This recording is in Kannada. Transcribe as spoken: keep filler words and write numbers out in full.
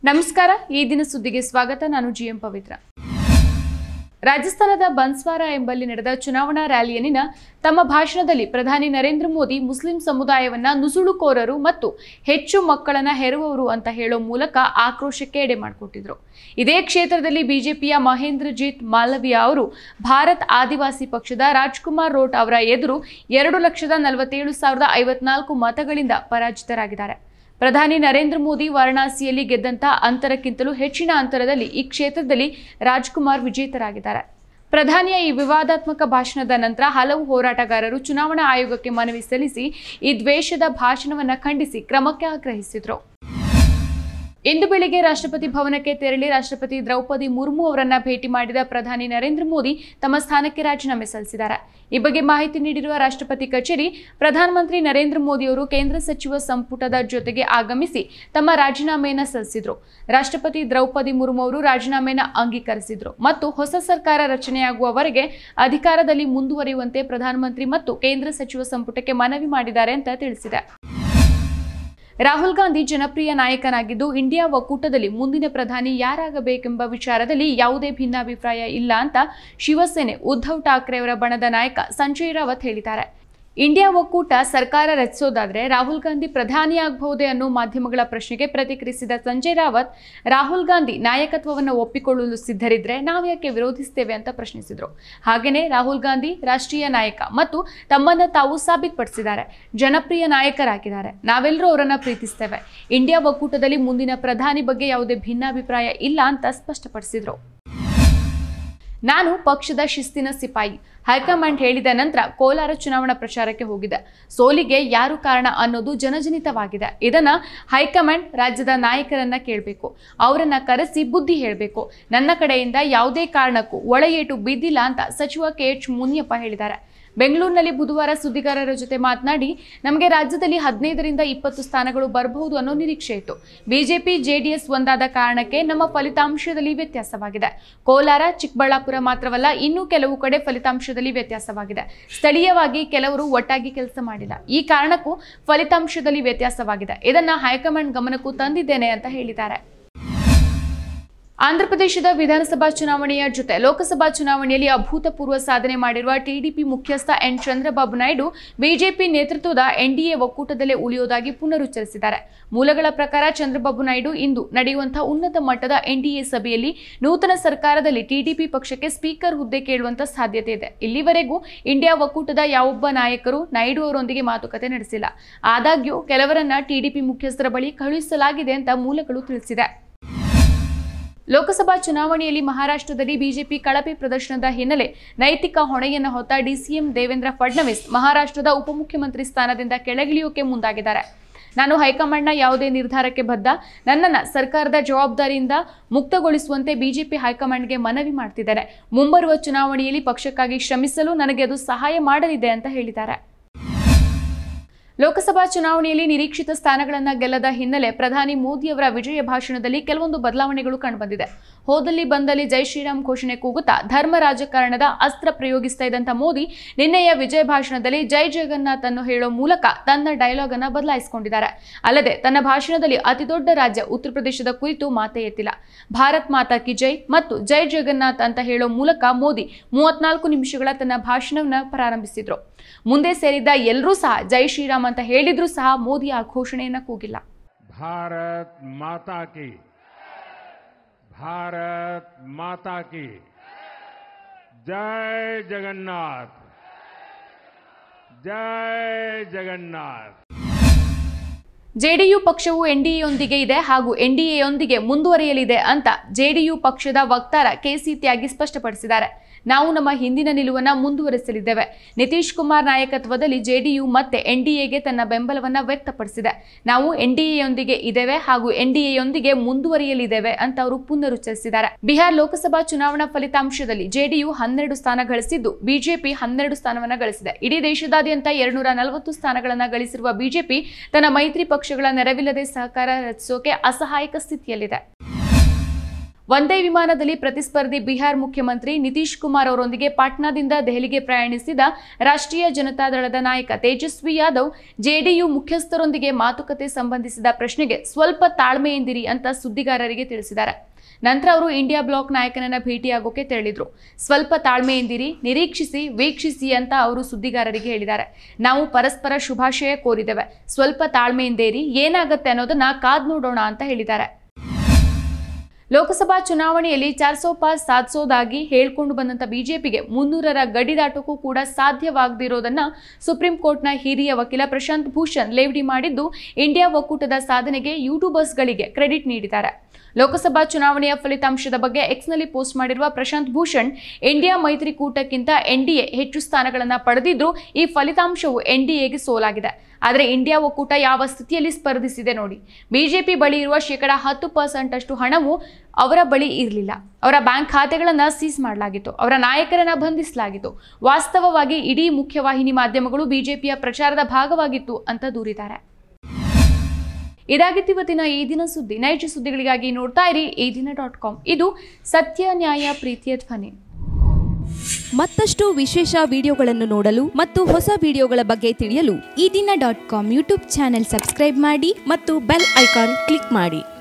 ನಮಸ್ಕಾರ ಈ ದಿನ ಸುದ್ದಿಗೆ ಸ್ವಾಗತ ನಾನು ಜಿಎಂ ಪವಿತ್ರ ರಾಜಸ್ಥಾನದ ಬನ್ಸ್ವಾರಾ ಎಂಬಲ್ಲಿ ನಡೆದ ಚುನಾವಣಾ ರ್ಯಾಲಿಯಲ್ಲಿನ ತಮ್ಮ ಭಾಷಣದಲ್ಲಿ ಪ್ರಧಾನಿ ನರೇಂದ್ರ ಮೋದಿ ಮುಸ್ಲಿಂ ಸಮುದಾಯವನ್ನ ನುಸುಳುಕೋರರು ಮತ್ತು ಹೆಚ್ಚು ಮಕ್ಕಳನ್ನ ಹೆರುವವರು ಅಂತ ಹೇಳೋ ಮೂಲಕ ಆಕ್ರೋಶಕ್ಕೆ ಎಡೆ ಮಾಡಿಕೊಟ್ಟಿದ್ರು. ಇದೇ ಕ್ಷೇತ್ರದಲ್ಲಿ ಬಿಜೆಪಿಯ ಮಹೇಂದ್ರಜಿತ್ ಮಾಲವಿಯಾ ಅವರು ಭಾರತ್ ಆದಿವಾಸಿ ಪಕ್ಷದ ರಾಜ್ಕುಮಾರ್ ರೋಟ್ ಅವರ ಎದುರು ಎರಡು ಲಕ್ಷದ ನಲವತ್ತೇಳು ಸಾವಿರದ ಐವತ್ನಾಲ್ಕು ಮತಗಳಿಂದ ಪರಾಜಿತರಾಗಿದ್ದಾರೆ. ಪ್ರಧಾನಿ ನರೇಂದ್ರ ಮೋದಿ ವಾರಣಾಸಿಯಲ್ಲಿ ಗೆದ್ದಂತ ಅಂತರಕ್ಕಿಂತಲೂ ಹೆಚ್ಚಿನ ಅಂತರದಲ್ಲಿ ಈ ಕ್ಷೇತ್ರದಲ್ಲಿ ರಾಜ್ಕುಮಾರ್ ವಿಜೇತರಾಗಿದ್ದಾರೆ. ಪ್ರಧಾನಿಯ ಈ ವಿವಾದಾತ್ಮಕ ಭಾಷಣದ ನಂತರ ಹಲವು ಹೋರಾಟಗಾರರು ಚುನಾವಣಾ ಆಯೋಗಕ್ಕೆ ಮನವಿ ಸಲ್ಲಿಸಿ ಈ ದ್ವೇಷದ ಭಾಷಣವನ್ನು ಖಂಡಿಸಿ ಕ್ರಮಕ್ಕೆ ಆಗ್ರಹಿಸಿದರು. ಇಂದು ಬೆಳಿಗ್ಗೆ ರಾಷ್ಟ್ರಪತಿ ಭವನಕ್ಕೆ ತೆರಳಿ ರಾಷ್ಟ್ರಪತಿ ದ್ರೌಪದಿ ಮುರ್ಮು ಅವರನ್ನ ಭೇಟಿ ಮಾಡಿದ ಪ್ರಧಾನಿ ನರೇಂದ್ರ ಮೋದಿ ತಮ್ಮ ಸ್ಥಾನಕ್ಕೆ ರಾಜೀನಾಮೆ ಸಲ್ಲಿಸಿದ್ದಾರೆ. ಈ ಬಗ್ಗೆ ಮಾಹಿತಿ ನೀಡಿರುವ ರಾಷ್ಟ್ರಪತಿ ಕಚೇರಿ, ಪ್ರಧಾನಮಂತ್ರಿ ನರೇಂದ್ರ ಮೋದಿ ಅವರು ಕೇಂದ್ರ ಸಚಿವ ಸಂಪುಟದ ಜೊತೆಗೆ ಆಗಮಿಸಿ ತಮ್ಮ ರಾಜೀನಾಮೆಯನ್ನು ಸಲ್ಲಿಸಿದ್ರು. ರಾಷ್ಟ್ರಪತಿ ದ್ರೌಪದಿ ಮುರ್ಮು ಅವರು ರಾಜೀನಾಮೆಯನ್ನು ಅಂಗೀಕರಿಸಿದ್ರು ಮತ್ತು ಹೊಸ ಸರ್ಕಾರ ರಚನೆಯಾಗುವವರೆಗೆ ಅಧಿಕಾರದಲ್ಲಿ ಮುಂದುವರಿಯುವಂತೆ ಪ್ರಧಾನಮಂತ್ರಿ ಮತ್ತು ಕೇಂದ್ರ ಸಚಿವ ಸಂಪುಟಕ್ಕೆ ಮನವಿ ಮಾಡಿದ್ದಾರೆ ಅಂತ ತಿಳಿಸಿದೆ. ರಾಹುಲ್ ಗಾಂಧಿ ಜನಪ್ರಿಯ ನಾಯಕನಾಗಿದ್ದು ಇಂಡಿಯಾ ಒಕ್ಕೂಟದಲ್ಲಿ ಮುಂದಿನ ಪ್ರಧಾನಿ ಯಾರಾಗಬೇಕೆಂಬ ವಿಚಾರದಲ್ಲಿ ಯಾವುದೇ ಭಿನ್ನಾಭಿಪ್ರಾಯ ಇಲ್ಲ ಅಂತ ಶಿವಸೇನೆ ಉದ್ಧವ್ ಠಾಕ್ರೆ ಅವರ ಬಣದ ನಾಯಕ ಸಂಜಯ್ ರಾವತ್ ಹೇಳಿದ್ದಾರೆ. ಇಂಡಿಯಾ ಒಕ್ಕೂಟ ಸರ್ಕಾರ ರಚಿಸೋದಾದ್ರೆ ರಾಹುಲ್ ಗಾಂಧಿ ಪ್ರಧಾನಿಯಾಗಬಹುದೇ ಅನ್ನೋ ಮಾಧ್ಯಮಗಳ ಪ್ರಶ್ನೆಗೆ ಪ್ರತಿಕ್ರಿಯಿಸಿದ ಸಂಜಯ್ ರಾವತ್, ರಾಹುಲ್ ಗಾಂಧಿ ನಾಯಕತ್ವವನ್ನು ಒಪ್ಪಿಕೊಳ್ಳಲು ಸಿದ್ಧರಿದ್ರೆ ನಾವು ಯಾಕೆ ವಿರೋಧಿಸ್ತೇವೆ ಅಂತ ಪ್ರಶ್ನಿಸಿದ್ರು. ಹಾಗೇನೆ ರಾಹುಲ್ ಗಾಂಧಿ ರಾಷ್ಟ್ರೀಯ ನಾಯಕ ಮತ್ತು ತಮ್ಮನ್ನ ತಾವು ಸಾಬೀತುಪಡಿಸಿದ್ದಾರೆ, ಜನಪ್ರಿಯ ನಾಯಕರಾಗಿದ್ದಾರೆ. ನಾವೆಲ್ಲರೂ ಅವರನ್ನ ಪ್ರೀತಿಸ್ತೇವೆ. ಇಂಡಿಯಾ ಒಕ್ಕೂಟದಲ್ಲಿ ಮುಂದಿನ ಪ್ರಧಾನಿ ಬಗ್ಗೆ ಯಾವುದೇ ಭಿನ್ನಾಭಿಪ್ರಾಯ ಇಲ್ಲ ಅಂತ ಸ್ಪಷ್ಟಪಡಿಸಿದ್ರು. ನಾನು ಪಕ್ಷದ ಶಿಸ್ತಿನ ಸಿಪಾಯಿ. ಹೈಕಮಾಂಡ್ ಹೇಳಿದ ನಂತರ ಕೋಲಾರ ಚುನಾವಣಾ ಪ್ರಚಾರಕ್ಕೆ ಹೋಗಿದೆ. ಸೋಲಿಗೆ ಯಾರು ಕಾರಣ ಅನ್ನೋದು ಜನಜನಿತವಾಗಿದೆ. ಇದನ್ನ ಹೈಕಮಾಂಡ್ ರಾಜ್ಯದ ನಾಯಕರನ್ನ ಕೇಳಬೇಕು, ಅವರನ್ನ ಕರೆಸಿ ಬುದ್ಧಿ ಹೇಳಬೇಕು. ನನ್ನ ಕಡೆಯಿಂದ ಯಾವುದೇ ಕಾರಣಕ್ಕೂ ಒಳೆಯೇಟು ಬಿದ್ದಿಲ್ಲ ಅಂತ ಸಚಿವ ಕೆ ಎಚ್ ಮುನಿಯಪ್ಪ ಹೇಳಿದ್ದಾರೆ. ಬೆಂಗಳೂರಿನಲ್ಲಿ ಬುಧವಾರ ಸುದ್ದಿಗಾರರ ಜೊತೆ ಮಾತನಾಡಿ, ನಮಗೆ ರಾಜ್ಯದಲ್ಲಿ ಹದಿನೈದರಿಂದ ಇಪ್ಪತ್ತು ಸ್ಥಾನಗಳು ಬರಬಹುದು ಅನ್ನೋ ನಿರೀಕ್ಷೆ ಇತ್ತು. ಬಿಜೆಪಿ ಜೆಡಿಎಸ್ ಒಂದಾದ ಕಾರಣಕ್ಕೆ ನಮ್ಮ ಫಲಿತಾಂಶದಲ್ಲಿ ವ್ಯತ್ಯಾಸವಾಗಿದೆ. ಕೋಲಾರ, ಚಿಕ್ಕಬಳ್ಳಾಪುರ ಮಾತ್ರವಲ್ಲ, ಇನ್ನೂ ಕೆಲವು ಕಡೆ ಫಲಿತಾಂಶದಲ್ಲಿ ವ್ಯತ್ಯಾಸವಾಗಿದೆ. ಸ್ಥಳೀಯವಾಗಿ ಕೆಲವರು ಒಟ್ಟಾಗಿ ಕೆಲಸ ಮಾಡಿಲ್ಲ. ಈ ಕಾರಣಕ್ಕೂ ಫಲಿತಾಂಶದಲ್ಲಿ ವ್ಯತ್ಯಾಸವಾಗಿದೆ. ಇದನ್ನ ಹೈಕಮಾಂಡ್ ಗಮನಕ್ಕೂ ತಂದಿದ್ದೇನೆ ಅಂತ ಹೇಳಿದ್ದಾರೆ. ಆಂಧ್ರಪ್ರದೇಶದ ವಿಧಾನಸಭಾ ಚುನಾವಣೆಯ ಜೊತೆ ಲೋಕಸಭಾ ಚುನಾವಣೆಯಲ್ಲಿ ಅಭೂತಪೂರ್ವ ಸಾಧನೆ ಮಾಡಿರುವ ಟಿಡಿಪಿ ಮುಖ್ಯಸ್ಥ ಎನ್ ಚಂದ್ರಬಾಬು ನಾಯ್ಡು ಬಿಜೆಪಿ ನೇತೃತ್ವದ ಎನ್ಡಿಎ ಒಕ್ಕೂಟದಲ್ಲೇ ಉಳಿಯೋದಾಗಿ ಪುನರುಚ್ಚರಿಸಿದ್ದಾರೆ. ಮೂಲಗಳ ಪ್ರಕಾರ ಚಂದ್ರಬಾಬು ನಾಯ್ಡು ಇಂದು ನಡೆಯುವಂತಹ ಉನ್ನತ ಮಟ್ಟದ ಎನ್ಡಿಎ ಸಭೆಯಲ್ಲಿ ನೂತನ ಸರ್ಕಾರದಲ್ಲಿ ಟಿಡಿಪಿ ಪಕ್ಷಕ್ಕೆ ಸ್ಪೀಕರ್ ಹುದ್ದೆ ಕೇಳುವಂತ ಸಾಧ್ಯತೆ ಇದೆ. ಇಲ್ಲಿವರೆಗೂ ಇಂಡಿಯಾ ಒಕ್ಕೂಟದ ಯಾವೊಬ್ಬ ನಾಯಕರು ನಾಯ್ಡು ಅವರೊಂದಿಗೆ ಮಾತುಕತೆ ನಡೆಸಿಲ್ಲ. ಆದಾಗ್ಯೂ ಕೆಲವರನ್ನ ಟಿಡಿಪಿ ಮುಖ್ಯಸ್ಥರ ಬಳಿ ಕಳುಹಿಸಲಾಗಿದೆ ಅಂತ ಮೂಲಗಳು ತಿಳಿಸಿದೆ. ಲೋಕಸಭಾ ಚುನಾವಣೆಯಲ್ಲಿ ಮಹಾರಾಷ್ಟ್ರದಲ್ಲಿ ಬಿಜೆಪಿ ಕಳಪೆ ಪ್ರದರ್ಶನದ ಹಿನ್ನೆಲೆ ನೈತಿಕ ಹೊಣೆಯನ್ನು ಹೊತ್ತ ಡಿಸಿಎಂ ದೇವೇಂದ್ರ ಫಡ್ನವೀಸ್ ಮಹಾರಾಷ್ಟ್ರದ ಉಪಮುಖ್ಯಮಂತ್ರಿ ಸ್ಥಾನದಿಂದ ಕೆಳಗಿಳಿಯೋಕೆ ಮುಂದಾಗಿದ್ದಾರೆ. ನಾನು ಹೈಕಮಾಂಡ್ನ ಯಾವುದೇ ನಿರ್ಧಾರಕ್ಕೆ ಬದ್ಧ. ನನ್ನನ್ನು ಸರ್ಕಾರದ ಜವಾಬ್ದಾರಿಯಿಂದ ಮುಕ್ತಗೊಳಿಸುವಂತೆ ಬಿಜೆಪಿ ಹೈಕಮಾಂಡ್ಗೆ ಮನವಿ ಮಾಡ್ತಿದ್ದೇನೆ. ಮುಂಬರುವ ಚುನಾವಣೆಯಲ್ಲಿ ಪಕ್ಷಕ್ಕಾಗಿ ಶ್ರಮಿಸಲು ನನಗೆ ಅದು ಸಹಾಯ ಮಾಡಲಿದೆ ಅಂತ ಹೇಳಿದ್ದಾರೆ. ಲೋಕಸಭಾ ಚುನಾವಣೆಯಲ್ಲಿ ನಿರೀಕ್ಷಿತ ಸ್ಥಾನಗಳನ್ನು ಗೆಲ್ಲದ ಹಿನ್ನೆಲೆ ಪ್ರಧಾನಿ ಮೋದಿ ಅವರ ವಿಜಯ ಭಾಷಣದಲ್ಲಿ ಕೆಲವೊಂದು ಬದಲಾವಣೆಗಳು ಕಂಡುಬಂದಿದೆ. ಹೋದಲ್ಲಿ ಬಂದಲ್ಲಿ ಜೈ ಶ್ರೀರಾಮ್ ಘೋಷಣೆ ಕೂಗುತ್ತಾ ಧರ್ಮ ರಾಜಕಾರಣದ ಅಸ್ತ್ರ ಪ್ರಯೋಗಿಸ್ತಾ ಇದ್ದಂತ ಮೋದಿ ನಿನ್ನೆಯ ವಿಜಯ ಭಾಷಣದಲ್ಲಿ ಜೈ ಜಗನ್ನಾಥ್ ಅನ್ನು ಹೇಳೋ ಮೂಲಕ ತನ್ನ ಡೈಲಾಗ್ ಅನ್ನು ಬದಲಾಯಿಸಿಕೊಂಡಿದ್ದಾರೆ. ಅಲ್ಲದೆ ತನ್ನ ಭಾಷಣದಲ್ಲಿ ಅತಿದೊಡ್ಡ ರಾಜ್ಯ ಉತ್ತರ ಪ್ರದೇಶದ ಕುರಿತು ಮಾತೇ ಎತ್ತಿಲ್ಲ. ಭಾರತ್ ಮಾತಾ ಕಿ ಜೈ ಮತ್ತು ಜೈ ಜಗನ್ನಾಥ್ ಅಂತ ಹೇಳೋ ಮೂಲಕ ಮೋದಿ ಮೂವತ್ನಾಲ್ಕು ನಿಮಿಷಗಳ ತನ್ನ ಭಾಷಣವನ್ನು ಪ್ರಾರಂಭಿಸಿದ್ರು. ಮುಂದೆ ಸೇರಿದ್ದ ಎಲ್ಲರೂ ಸಹ ಜೈ ಶ್ರೀರಾಮ್ ಅಂತ ಹೇಳಿದ್ರು ಸಹ ಮೋದಿ ಆ ಘೋಷಣೆಯನ್ನ ಕೂಗಿಲ್ಲ. ಭಾರತ್ ಮಾತಾ ಕಿ, ಭಾರತ್ ಮಾತಾ ಕಿ, ಜೈ ಜಗನ್ನಾಥ್, ಜೈ ಜಗನ್ನಾಥ್. ಜೆಡಿಯು ಪಕ್ಷವು ಎನ್ಡಿಎಯೊಂದಿಗೆ ಇದೆ ಹಾಗೂ ಎನ್ಡಿಎಯೊಂದಿಗೆ ಮುಂದುವರಿಯಲಿದೆ ಅಂತ ಜೆಡಿಯು ಪಕ್ಷದ ವಕ್ತಾರ ಕೆಸಿ ತ್ಯಾಗಿ ಸ್ಪಷ್ಟಪಡಿಸಿದ್ದಾರೆ. ನಾವು ನಮ್ಮ ಹಿಂದಿನ ನಿಲುವನ್ನ ಮುಂದುವರಿಸಲಿದ್ದೇವೆ. ನಿತೀಶ್ ಕುಮಾರ್ ನಾಯಕತ್ವದಲ್ಲಿ ಜೆಡಿಯು ಮತ್ತೆ ಎನ್ಡಿಎಗೆ ತನ್ನ ಬೆಂಬಲವನ್ನ ವ್ಯಕ್ತಪಡಿಸಿದೆ. ನಾವು ಎನ್ಡಿಎಯೊಂದಿಗೆ ಇದ್ದೇವೆ ಹಾಗೂ ಎನ್ಡಿಎಯೊಂದಿಗೆ ಮುಂದುವರಿಯಲಿದ್ದೇವೆ ಅಂತ ಅವರು ಪುನರುಚ್ಚರಿಸಿದ್ದಾರೆ. ಬಿಹಾರ್ ಲೋಕಸಭಾ ಚುನಾವಣಾ ಫಲಿತಾಂಶದಲ್ಲಿ ಜೆಡಿಯು ಹನ್ನೆರಡು ಸ್ಥಾನ ಗಳಿಸಿದ್ದು ಬಿಜೆಪಿ ಹನ್ನೆರಡು ಸ್ಥಾನವನ್ನ ಗಳಿಸಿದೆ. ಇಡೀ ದೇಶದಾದ್ಯಂತ ಎರಡ್ನೂರ ನಲವತ್ತು ಸ್ಥಾನಗಳನ್ನ ಗಳಿಸಿರುವ ಬಿಜೆಪಿ ತನ್ನ ಮೈತ್ರಿ ಪಕ್ಷಗಳ ನೆರವಿಲ್ಲದೆ ಸರ್ಕಾರ ರಚಿಸೋಕೆ ಅಸಹಾಯಕ ಸ್ಥಿತಿಯಲ್ಲಿದೆ. ಒಂದೇ ವಿಮಾನದಲ್ಲಿ ಪ್ರತಿಸ್ಪರ್ಧಿ ಬಿಹಾರ್ ಮುಖ್ಯಮಂತ್ರಿ ನಿತೀಶ್ ಕುಮಾರ್ ಅವರೊಂದಿಗೆ ಪಾಟ್ನಾದಿಂದ ದೆಹಲಿಗೆ ಪ್ರಯಾಣಿಸಿದ ರಾಷ್ಟ್ರೀಯ ಜನತಾದಳದ ನಾಯಕ ತೇಜಸ್ವಿ ಯಾದವ್ ಜೆಡಿಯು ಮುಖ್ಯಸ್ಥರೊಂದಿಗೆ ಮಾತುಕತೆ ಸಂಬಂಧಿಸಿದ ಪ್ರಶ್ನೆಗೆ ಸ್ವಲ್ಪ ತಾಳ್ಮೆಯಿಂದಿರಿ ಅಂತ ಸುದ್ದಿಗಾರರಿಗೆ ತಿಳಿಸಿದ್ದಾರೆ. ನಂತರ ಅವರು ಇಂಡಿಯಾ ಬ್ಲಾಕ್ ನಾಯಕನನ್ನ ಭೇಟಿಯಾಗೋಕೆ ತೆರಳಿದ್ರು. ಸ್ವಲ್ಪ ತಾಳ್ಮೆಯಿಂದಿರಿ, ನಿರೀಕ್ಷಿಸಿ, ವೀಕ್ಷಿಸಿ ಅಂತ ಅವರು ಸುದ್ದಿಗಾರರಿಗೆ ಹೇಳಿದ್ದಾರೆ. ನಾವು ಪರಸ್ಪರ ಶುಭಾಶಯ ಕೋರಿದ್ದೇವೆ, ಸ್ವಲ್ಪ ತಾಳ್ಮೆಯಿಂದೇರಿ, ಏನಾಗುತ್ತೆ ಅನ್ನೋದನ್ನ ಕಾದ್ ನೋಡೋಣ ಅಂತ ಹೇಳಿದ್ದಾರೆ. ಲೋಕಸಭಾ ಚುನಾವಣೆಯಲ್ಲಿ ಚಾರ್ ಸೌ ಪಾಸ್ ಸಾಧಿಸೋದಾಗಿ ಹೇಳ್ಕೊಂಡು ಬಂದಂತ ಬಿಜೆಪಿಗೆ ಮುನ್ನೂರರ ಗಡಿ ದಾಟೋಕ್ಕೂ ಕೂಡ ಸಾಧ್ಯವಾಗದಿರೋದನ್ನ ಸುಪ್ರೀಂ ಕೋರ್ಟ್ನ ಹಿರಿಯ ವಕೀಲ ಪ್ರಶಾಂತ್ ಭೂಷಣ್ ಲೇವಡಿ ಮಾಡಿದ್ದು ಇಂಡಿಯಾ ಒಕ್ಕೂಟದ ಸಾಧನೆಗೆ ಯೂಟ್ಯೂಬರ್ಸ್ಗಳಿಗೆ ಕ್ರೆಡಿಟ್ ನೀಡಿದ್ದಾರೆ. ಲೋಕಸಭಾ ಚುನಾವಣೆಯ ಫಲಿತಾಂಶದ ಬಗ್ಗೆ ಎಕ್ಸ್ನಲ್ಲಿ ಪೋಸ್ಟ್ ಮಾಡಿರುವ ಪ್ರಶಾಂತ್ ಭೂಷಣ್, ಇಂಡಿಯಾ ಮೈತ್ರಿಕೂಟಕ್ಕಿಂತ ಎನ್ಡಿಎ ಹೆಚ್ಚು ಸ್ಥಾನಗಳನ್ನು ಪಡೆದಿದ್ರು ಈ ಫಲಿತಾಂಶವು ಎನ್ಡಿಎಗೆ ಸೋಲಾಗಿದೆ. ಆದರೆ ಇಂಡಿಯಾ ಒಕ್ಕೂಟ ಯಾವ ಸ್ಥಿತಿಯಲ್ಲಿ ಸ್ಪರ್ಧಿಸಿದೆ ನೋಡಿ. ಬಿಜೆಪಿ ಬಳಿ ಇರುವ ಶೇಕಡ ಹತ್ತು ಪರ್ಸೆಂಟ್ ಅಷ್ಟು ಹಣವು ಅವರ ಬಳಿ ಇರಲಿಲ್ಲ. ಅವರ ಬ್ಯಾಂಕ್ ಖಾತೆಗಳನ್ನು ಸೀಸ್ ಮಾಡಲಾಗಿತ್ತು, ಅವರ ನಾಯಕರನ್ನ ಬಂಧಿಸಲಾಗಿತ್ತು. ವಾಸ್ತವವಾಗಿ ಇಡೀ ಮುಖ್ಯವಾಹಿನಿ ಮಾಧ್ಯಮಗಳು ಬಿಜೆಪಿಯ ಪ್ರಚಾರದ ಭಾಗವಾಗಿತ್ತು ಅಂತ ದೂರಿದ್ದಾರೆ. ಇದಾಗಿತ್ತು ಇವತ್ತಿನ ಈ ದಿನ ಸುದ್ದಿ. ನೈಜ ಸುದ್ದಿಗಳಿಗಾಗಿ ನೋಡ್ತಾ ಇರಿ ಈ ದಿನ ಡಾಟ್ ಕಾಮ್. ಇದು ಸತ್ಯ, ನ್ಯಾಯ, ಪ್ರೀತಿಯ ಧ್ವನಿ. ಮತ್ತಷ್ಟು ವಿಶೇಷ ವಿಡಿಯೋಗಳನ್ನು ನೋಡಲು ಮತ್ತು ಹೊಸ ವಿಡಿಯೋಗಳ ಬಗ್ಗೆ ತಿಳಿಯಲು Eedina dot com YouTube channel subscribe ಮಾಡಿ ಮತ್ತು ಬೆಲ್ ಐಕಾನ್ ಕ್ಲಿಕ್ ಮಾಡಿ.